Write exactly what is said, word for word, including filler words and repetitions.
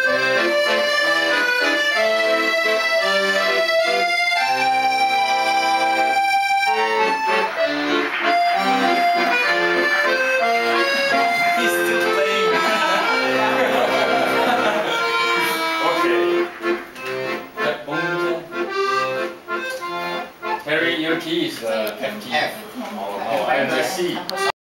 Your key is uh, F key. F. Oh, no, I'm the C.